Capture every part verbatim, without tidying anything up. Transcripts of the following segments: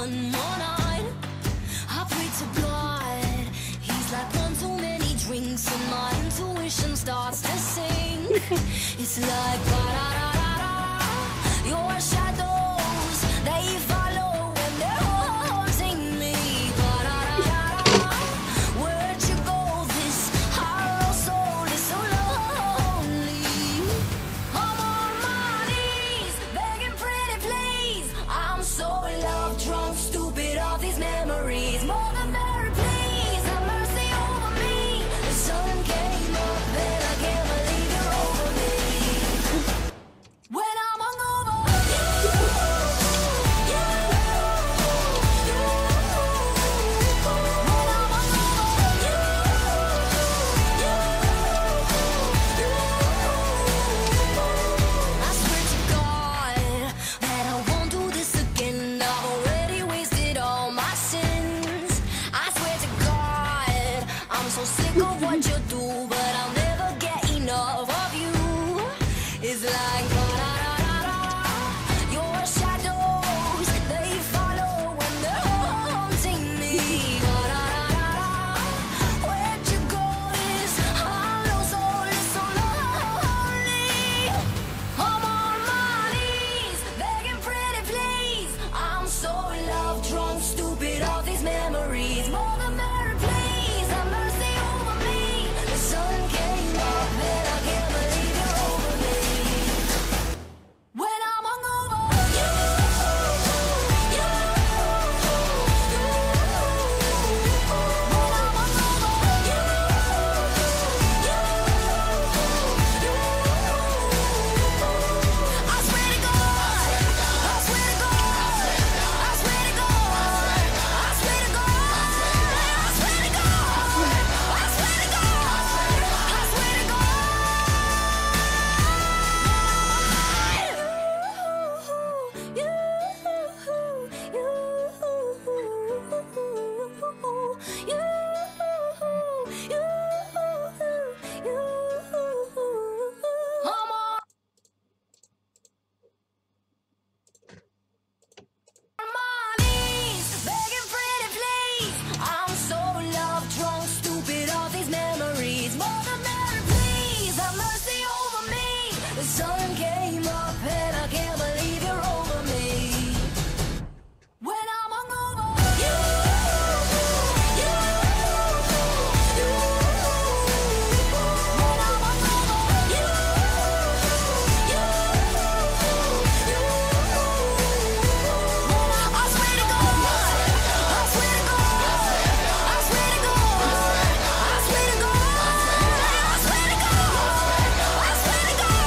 one more night. I pray to God. He's like one too many drinks and my intuition starts to sing. It's like ba-da-da-da-da. Your shadows, they follow when they're haunting me. Ba-da-da-da-da. Where'd you go? This hollow soul is so lonely. I'm on my knees, begging pretty please. I'm so love drunk, stupid, all these memories. More than Mary, please have mercy over me. The sun came up and I can't believe you're over me. When I'm hungover, you, you, you. When I'm hungover, you, you, you. I swear to God that I won't do this again. I've already wasted all my sins. I swear to God, I'm so sick of what you do, but I'll never get enough of you. It's like ba-da-da-da-da. Your shadows, they follow when they're haunting me. Ba-da-da-da-da. Where'd you go? This hollow soul is so lonely. I'm on my knees, begging pretty please. I'm so love drunk, stupid, all these memories. More than Mary, please have mercy over me. The sun came up and I can't believe you're over me. When I'm hungover, you, you, you. When I'm hungover, you, you, you. I swear to God, I swear to God, I swear to God, I swear to God, I swear to God, I swear to God, I swear to I'm on my knees, begging pretty please. I'm so love drunk, stupid, all these memories. More than Mary, please have mercy over me. The sun came up and I can't believe you're over me. When I'm hungover, you, you, you. When I'm hungover, you, you, you. I swear to God, I swear to God, I swear to God, I swear to God, I swear to God, I swear to God, I swear to God.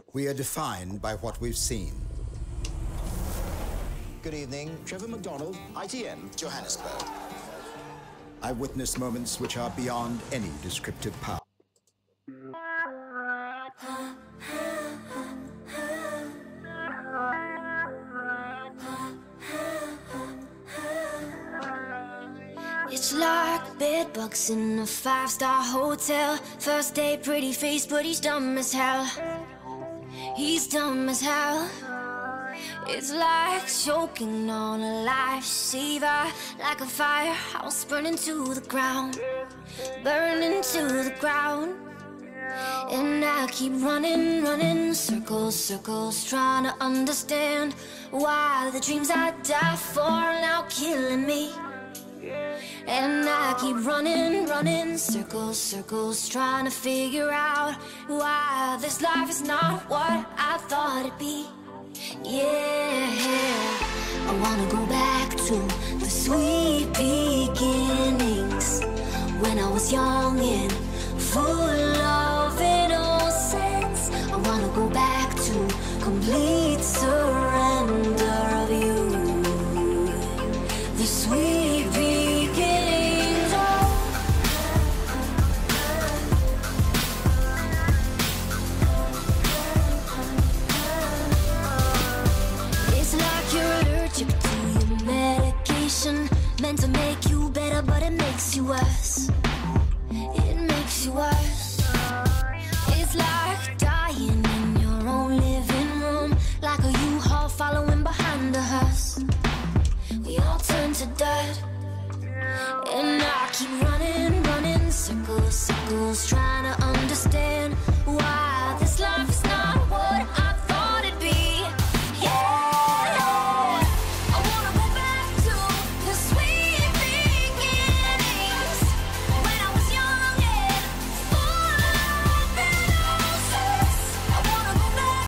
We are defined by what we've seen. Good evening, Trevor McDonald, I T N, Johannesburg. I witness moments which are beyond any descriptive power. It's like bed bugs in a five-star hotel. First day, pretty face, but he's dumb as hell. He's dumb as hell. It's like choking on a lifesaver, like a firehouse burning to the ground, burning to the ground. And I keep running, running, circles, circles, trying to understand why the dreams I die for are now killing me. And I keep running, running, circles, circles, trying to figure out why this life is not what I thought it'd be. Yeah, I wanna go back to the sweet beginnings, when I was young and full of innocence. I wanna go back to complete surrender.